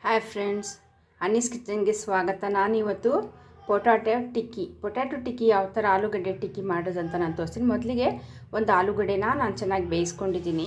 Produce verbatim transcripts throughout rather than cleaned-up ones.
Hi friends, Annies ಕಿಚನ್ಗೆ ಸ್ವಾಗತ. ನಾನಿವತ್ತು potato ಟಿಕ್ಕಿ potato ಟಿಕ್ಕಿ ಯಾವ ಥರ ಆಲೂಗಡ್ಡೆ ಟಿಕ್ಕಿ ಮಾಡೋದಂತ ನಾನು ತೋರಿಸ್ತೀನಿ. ಮೊದಲಿಗೆ ಒಂದು ಆಲೂಗಡ್ಡೆನ ನಾನು ಚೆನ್ನಾಗಿ ಬೇಯಿಸ್ಕೊಂಡಿದ್ದೀನಿ.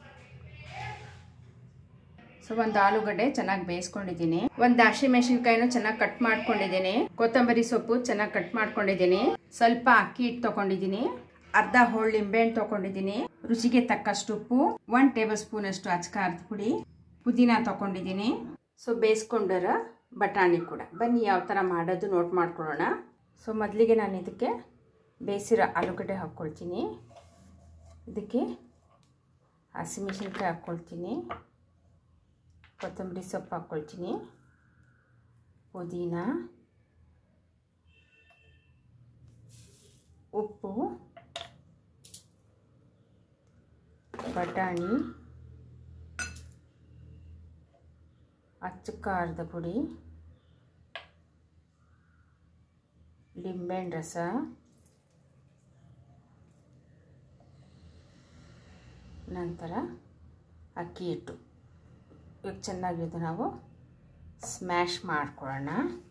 ಸೊ ಒಂದು ಆಲೂಗಡ್ಡೆ ಚೆನ್ನಾಗಿ ಬೇಯಿಸ್ಕೊಂಡಿದ್ದೀನಿ. ಒಂದು ಹಸಿಮೆಣಸಿನ್ಕಾಯಿನೂ ಚೆನ್ನಾಗಿ ಕಟ್ ಮಾಡ್ಕೊಂಡಿದ್ದೀನಿ. ಕೊತ್ತಂಬರಿ ಸೊಪ್ಪು ಚೆನ್ನಾಗಿ ಕಟ್ ಮಾಡ್ಕೊಂಡಿದ್ದೀನಿ. ಸ್ವಲ್ಪ ಅಕ್ಕಿ ಹಿಟ್ಟು ತೊಗೊಂಡಿದ್ದೀನಿ. ಅರ್ಧ ಹೋಳು ಲಿಂಬೆಹಣ್ಣು ತೊಗೊಂಡಿದ್ದೀನಿ. ರುಚಿಗೆ ತಕ್ಕಷ್ಟು ಉಪ್ಪು, ಒನ್ ಟೇಬಲ್ ಸ್ಪೂನ್ ಅಷ್ಟು ಅಚ್ಕಾರದ ಪುಡಿ, ಪುದೀನ ತೊಗೊಂಡಿದ್ದೀನಿ. ಸೊ ಬೇಯಿಸ್ಕೊಂಡರ ಬಟಾಣಿ ಕೂಡ. ಬನ್ನಿ ಯಾವ ಥರ ಮಾಡೋದು ನೋಟ್ ಮಾಡ್ಕೊಳ್ಳೋಣ. ಸೊ ಮೊದಲಿಗೆ ನಾನು ಇದಕ್ಕೆ ಬೇಯಿಸಿರೋ ಆಲೂಗಡ್ಡೆ ಹಾಕ್ಕೊಳ್ತೀನಿ. ಇದಕ್ಕೆ ಹಸಿಮೆಣಸಿನ್ಕಾಯಿ ಹಾಕ್ಕೊಳ್ತೀನಿ, ಕೊತ್ತಂಬರಿ ಸೊಪ್ಪು ಹಾಕ್ಕೊಳ್ತೀನಿ, ಪುದೀನ, ಉಪ್ಪು, ಬಟಾಣಿ, ಅಚ್ಚ ಖಾರದ ಪುಡಿ, ಲಿಂಬೆಹಣ್ಣು ರಸ, ನಂತರ ಅಕ್ಕಿ ಹಿಟ್ಟು. ಇವಾಗ ಚೆನ್ನಾಗಿದ್ದು ನಾವು ಸ್ಮ್ಯಾಶ್ ಮಾಡ್ಕೊಳ್ಳೋಣ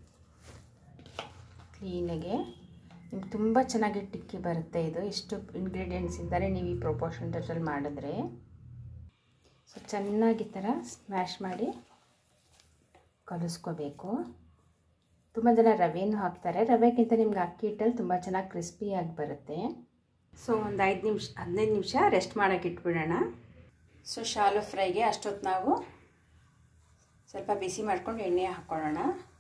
ಕ್ಲೀನಾಗೆ. ನಿಮ್ಗೆ ತುಂಬ ಚೆನ್ನಾಗಿ ಟಿಕ್ಕಿ ಬರುತ್ತೆ. ಇದು ಇಷ್ಟು ಇಂಗ್ರೀಡಿಯೆಂಟ್ಸ್ ಇದ್ದರೆ ನೀವು ಈ ಪ್ರೊಪೋರ್ಷನ್ದಲ್ಲಿ ಮಾಡಿದ್ರೆ. ಸೊ ಚೆನ್ನಾಗಿ ಥರ ಸ್ಮ್ಯಾಶ್ ಮಾಡಿ ಕಲಿಸ್ಕೋಬೇಕು. ತುಂಬ ಜನ ರವೆನೂ ಹಾಕ್ತಾರೆ. ರವೆಗಿಂತ ನಿಮ್ಗೆ ಅಕ್ಕಿ ಹಿಟ್ಟಲ್ಲಿ ತುಂಬ ಚೆನ್ನಾಗಿ ಕ್ರಿಸ್ಪಿಯಾಗಿ ಬರುತ್ತೆ. ಸೊ ಒಂದು ಐದು ನಿಮಿಷ ಹದಿನೈದು ನಿಮಿಷ ರೆಸ್ಟ್ ಮಾಡೋಕ್ಕೆ ಇಟ್ಬಿಡೋಣ. ಸೊ ಶಾಲು ಫ್ರೈಗೆ ಅಷ್ಟೊತ್ತು ನಾವು ಸ್ವಲ್ಪ ಬಿಸಿ ಮಾಡ್ಕೊಂಡು ಎಣ್ಣೆ ಹಾಕ್ಕೊಳ್ಳೋಣ.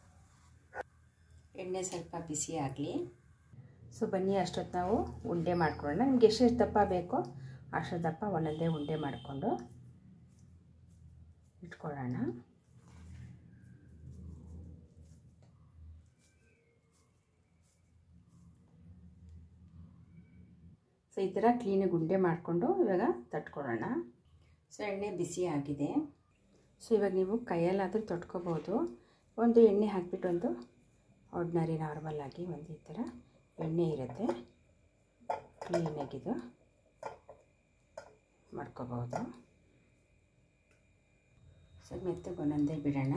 ಎಣ್ಣೆ ಸ್ವಲ್ಪ ಬಿಸಿ ಆಗಲಿ. ಸೊ ಬನ್ನಿ ಅಷ್ಟೊತ್ತು ನಾವು ಉಂಡೆ ಮಾಡ್ಕೊಳ್ಳೋಣ. ನಿಮ್ಗೆ ಎಷ್ಟು ದಪ್ಪ ಬೇಕೋ ಅಷ್ಟು ದಪ್ಪ ಒಂದೊಂದೇ ಉಂಡೆ ಮಾಡಿಕೊಂಡು ಇಟ್ಕೊಳ್ಳೋಣ. ಸೊ ಈ ಥರ ಕ್ಲೀನಾಗಿ ಉಂಡೆ ಮಾಡಿಕೊಂಡು ಇವಾಗ ತಟ್ಕೊಳ್ಳೋಣ. ಸೊ ಎಣ್ಣೆ ಬಿಸಿ ಆಗಿದೆ. ಸೊ ಇವಾಗ ನೀವು ಕೈಯಲ್ಲಾದರೂ ತೊಟ್ಕೋಬೋದು. ಒಂದು ಎಣ್ಣೆ ಹಾಕಿಬಿಟ್ಟು ಒಂದು ಆರ್ಡಿನರಿ ನಾರ್ಮಲ್ ಆಗಿ ಒಂದು ಈ ಥರ ಎಣ್ಣೆ ಇರುತ್ತೆ, ಕ್ಲೀನಾಗಿದು ಮಾಡ್ಕೋಬೋದು. ಸೊ ಮೆತ್ತಗೆ ಒಂದೊಂದೇ ಬಿಡೋಣ.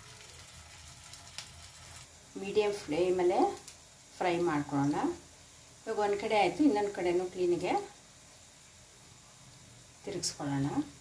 ಮೀಡಿಯಮ್ ಫ್ಲೇಮಲ್ಲೇ ಫ್ರೈ ಮಾಡ್ಕೊಳ್ಳೋಣ. ಇವಾಗ ಒಂದು ಕಡೆ ಆಯಿತು, ಇನ್ನೊಂದು ಕಡೆನೂ ಕ್ಲೀನಿಗೆ ತಿರುಗಿಸ್ಕೊಳ್ಳೋಣ.